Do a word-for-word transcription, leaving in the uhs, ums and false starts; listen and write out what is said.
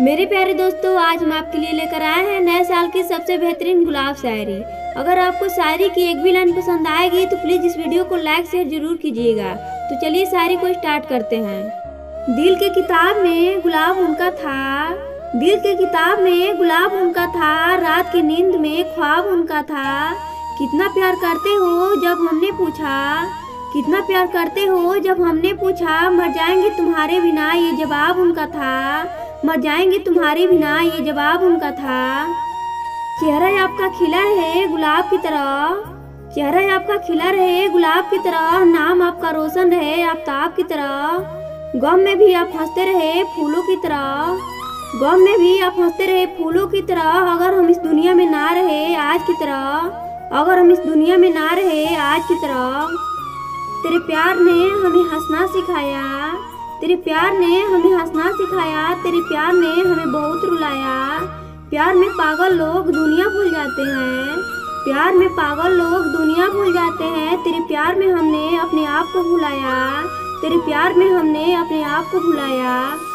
मेरे प्यारे दोस्तों, आज हम आपके लिए लेकर आए हैं नए साल की सबसे बेहतरीन गुलाब शायरी। अगर आपको शायरी की एक भी लाइन पसंद आएगी तो प्लीज़ इस वीडियो को लाइक शेयर जरूर कीजिएगा। तो चलिए शायरी को स्टार्ट करते हैं। दिल के किताब में गुलाब उनका था, दिल के किताब में गुलाब उनका था, रात की नींद में ख्वाब उनका था। कितना प्यार करते हो जब हमने पूछा, कितना प्यार करते हो जब हमने पूछा, मर जाएंगे तुम्हारे बिना ये जवाब उनका था, मर जाएंगे तुम्हारे बिना ये जवाब उनका था। चेहरा आपका खिला रहे गुलाब की तरह, चेहरा आपका खिला रहे गुलाब की तरह, नाम आपका रोशन रहे आफताब की तरह। गम में भी आप हंसते रहे फूलों की तरह, गम में भी आप हंसते रहे फूलों की तरह। अगर हम इस दुनिया में ना रहे आज की तरह, अगर हम इस दुनिया में ना रहे आज की तरह। तेरे प्यार ने हमें हंसना सिखाया, तेरे प्यार ने हमें हंसना सिखाया, तेरे प्यार ने हमें बहुत रुलाया। प्यार में पागल लोग दुनिया भूल जाते हैं, प्यार में पागल लोग दुनिया भूल जाते हैं। तेरे प्यार में हमने अपने आप को भुलाया, तेरे प्यार में हमने अपने आप को भुलाया।